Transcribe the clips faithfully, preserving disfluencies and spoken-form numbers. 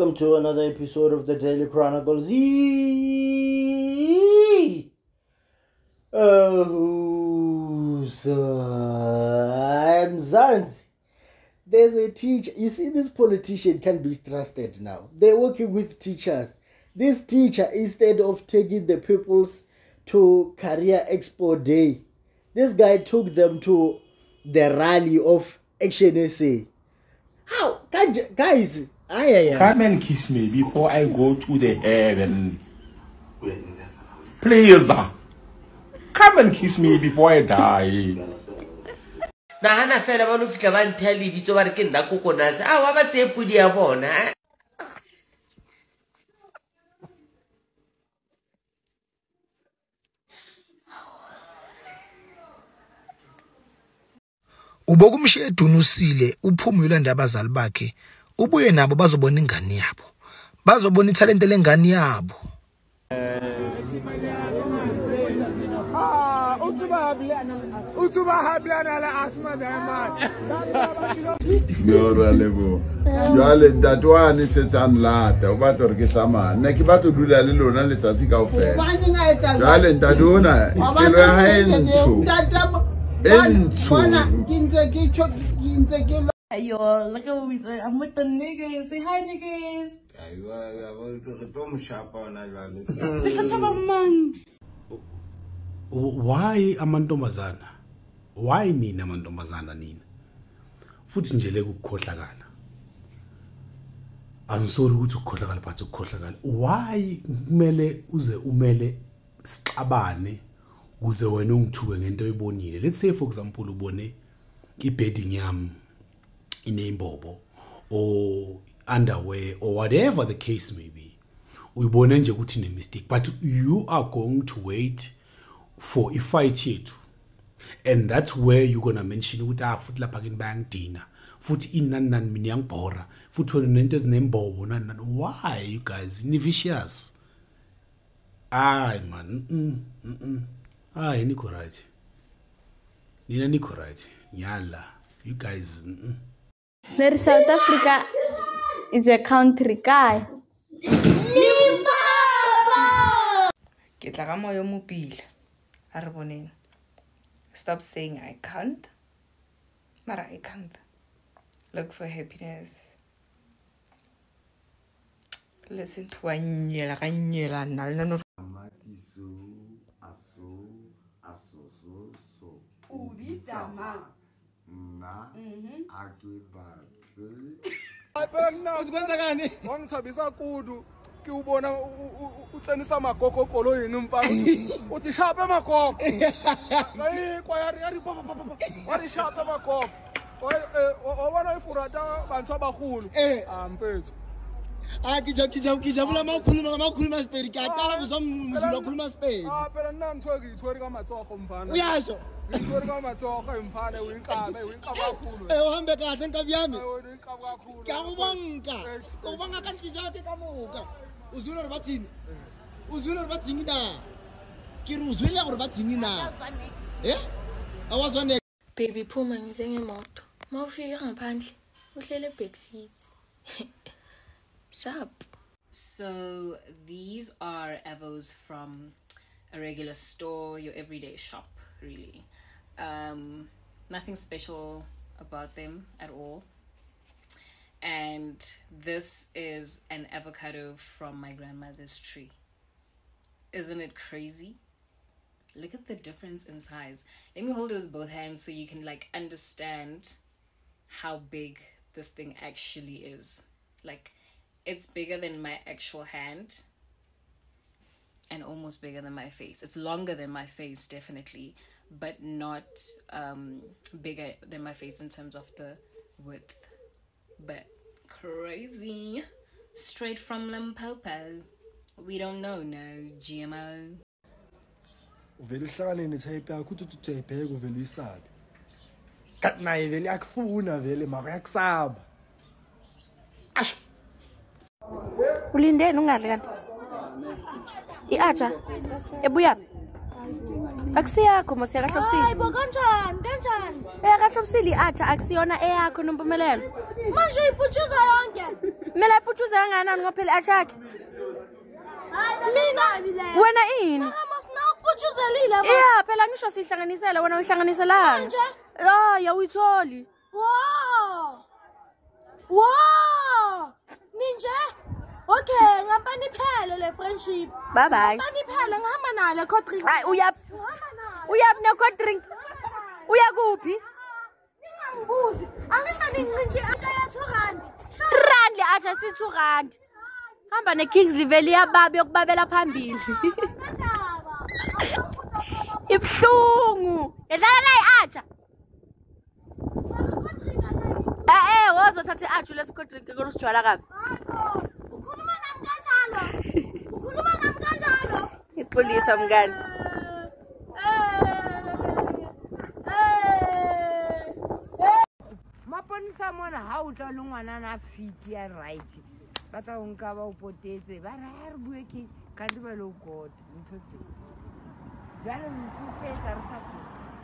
welcome to another episode of the Daily Chronicles. Eee! Oh, so I'm Mzansi. There's a teacher. You see, this politician can't be trusted now. They're working with teachers. This teacher, instead of taking the pupils to Career Expo Day, this guy took them to the rally of Action S A. How? Guys, I, I, come and kiss me before I go to the heaven. Please, come and kiss me before I die. Nahana fela ba no fitla ba nthele bitso ba re ke nna kokonase a wa ba tsepudi ya bona. Ubokumshedu unusile uphumula ndabazali bakhe ubuye nabo bazobona ingane yabo bazobona italente lengane yabo. Ah utuba hablana utuba hablana la asma daman Yora lebo jwale ntatwane setsang lata o batla re ke tsamaya nna ke batla dula le lona letsatsi kaofela jwale ntatona ke re ha entso Yo, look at what we say. I'm with the niggas. Say hi, niggas. Because of a man. Why amantombazana? Why nina amantombazana nina? Futhi nje le ukukhohlakala. I'm sorry ukuthi ukukhohlakala but ukukhohlakala. Why kumele uze umele sixabane kuze wena ungithuke ngento oyibonile? Let's say for example ubone ibedding yami inembobo or underwear or whatever the case may be. Uyibone nje ukuthi ine mistake, but you are going to wait for a fight yethu, and that's where you're gonna mention ukuthi ah futhi lapha kini bayangidina futhi inani nani mina yangibhora futhi wena nento ezinembobo nani nani. Why you guys ni vicious? Ay man, mm mm mm. Ay niko right, nina niko right, nyala you guys. mm -mm. There South Africa is a country guy. Ke tla ga moyo mopile a re boneng. Stop saying I can't. Mara I can't. Look for happiness. Listen to anyela ga nyela nna no. Na akibakhe ayipela ukwenza ngani wangithabisa kudu ke ubona utsenisa magogo kolo yini mfana uthi shape magogo hayi kwayari yari papa papa wari shape magogo wabona ifurata bantu abahulu ah mfethu akija kija kija bula makhuluma makhuluma speri ka tsala kuzomzula khuluma speri ah phela nna ngithwe ngithwe ka matsogo mfana uyasho ngithwe ka matsogo emfana uyinkabe uyinkabe kakhulu eh uhambe kahle nkabi yami uyinkabe kakhulu ke ngubonga kubanga kanti jake kamuka uzula re bathini uzula re bathini na ke re uzwile gore bathini na eh awazwane Baby phuma ngize ngemoto. Mawufika ngaphandle uhlele back seat. Sharp. So these are avos from a regular store, your everyday shop, really. Um, nothing special about them at all. And this is an avocado from my grandmother's tree. Isn't it crazy? Look at the difference in size. Let me hold it with both hands so you can like understand how big this thing actually is. Like, it's bigger than my actual hand and almost bigger than my face. It's longer than my face, definitely, but not um, bigger than my face in terms of the width. But crazy. Straight from Limpopo. We don't know, no G M O. Uvela ihlangane nethayipi yakho uthi uthebheke uvela isabe. Kanti naye vele yakufuna vele mara yakusaba. Ash. Ulindeni ungadli kanti. Iatsha ebuya. Akusiyakho mose kahlobusile. Hayi bo kanjani kanjani? Eh kahlobusile iatsha akusiyona eyakho nompumelelo. Manje iputshuza yonke. Mela ipuchuze kangakanani ngophela achakhe? Mina Wena ini? mama sinakupuchuzelile ba. Yeah, phela ngisho sihlanganisela wena uyihlanganiselanga. Manje? Ah, ya uyitholi. Wow. Wow. Ninje? Okay, ngapha niphele le friendship. Bye bye. Ngapha niphele ngihamba nalo cold drink. Hayi uyap. Uyap ne cold drink. Uya kuphi? Ningambuzi. Angisho nincinci akaya two rand. Rand acha si two rand. Hamba ne Kingsley Valley yababe yokubabela phambili. Ibhlungu. Edlala nayi acha. Eh eh wozothatha achu leso cold drink ngosijwala kabi. Ukhuluma nami kanjalo. Ukhuluma nami kanjalo. Ipolisa mngani. Maponisa mona ha o tla le ngwana na fit ya right. Ba tla o nka ba o potetse ba ra re bue ke ka di ba lo god ntho tse. Jalo ntse fetsa re sa go.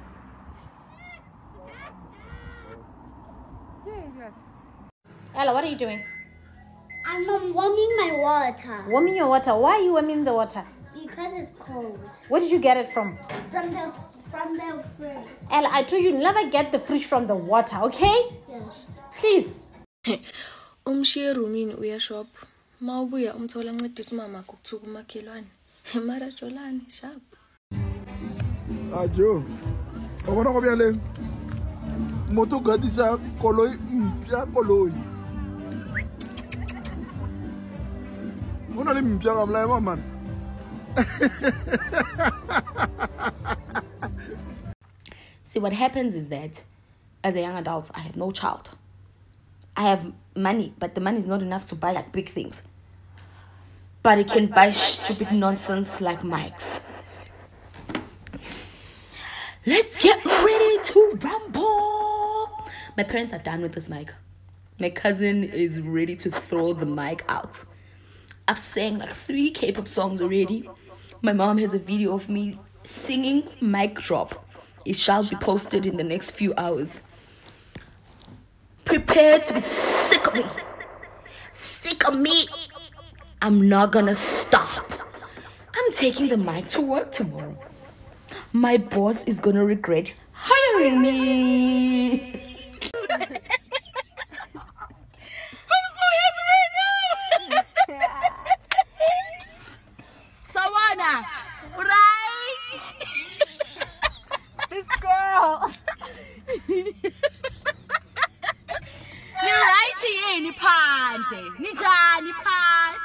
Ella, what are you doing? I'm um, warming my water. Warming your water. Why are you warming the water? Because it's cold. Where did you get it from? From the from the fridge. Ella, I told you never get the fridge from the water, okay? Yes. Please. Umshiye roomini uyashop. Mawubuya umthola ncedisa mama ukuthuka umakhelwane. Mara jolani sharp. Ajo. Obona go bjale. Moto gadisa koloi mpya koloi. Ona le mpya ga mla ema man. See, what happens is that as a young adult, I have no child. I have money, but the money is not enough to buy like big things. But it can buy stupid nonsense like mics. Let's get ready to rumble. My parents are done with this mic. My cousin is ready to throw the mic out. I've sang like three K-pop songs already. My mom has a video of me singing mic drop. It shall be posted in the next few hours. Prepare to be sick of me. Sick of me. I'm not gonna stop. I'm taking the mic to work tomorrow. My boss is gonna regret hiring me. I'm so happy right now. Sawana, right? This girl. Ni right yini phandle? Ninjani phandle?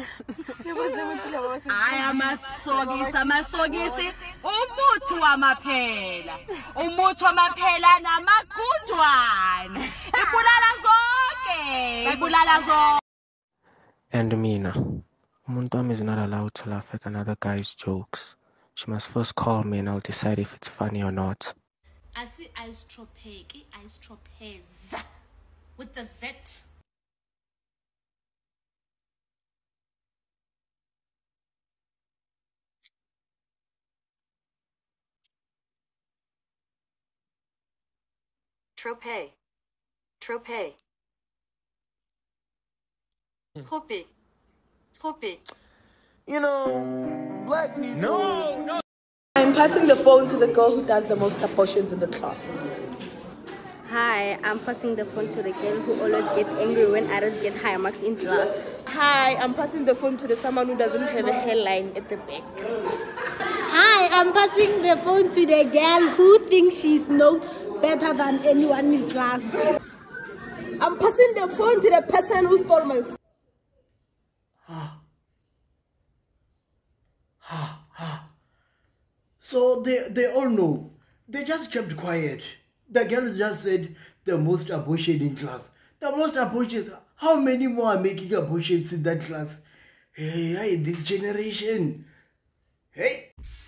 I am a sogisi, amasogisi, umuthi wamaphela. Umuthi wamaphela namagundwane. Ibulala zonke, ibulala zonke. And Mina, umuntu wami is not allowed to laugh at another guy's jokes. She must first call me and I'll decide if it's funny or not. I see istrophe, istrophes with the Z. Trope. Trope. Trope. Trope. You know, black people. No, no. I'm passing the phone to the girl who does the most abortions in the class. Hi, I'm passing the phone to the girl who always gets angry when others get high marks in class. Hi, I'm passing the phone to the someone who doesn't have a hairline at the back. Hi, I'm passing the phone to the girl who thinks she's no better than anyone in class. I'm passing the phone to the person who stole my phone. So they, they all know. They just kept quiet. The girl just said the most abortion in class. The most abortions. How many more are making abortions in that class? Hey, hey, this generation. Hey.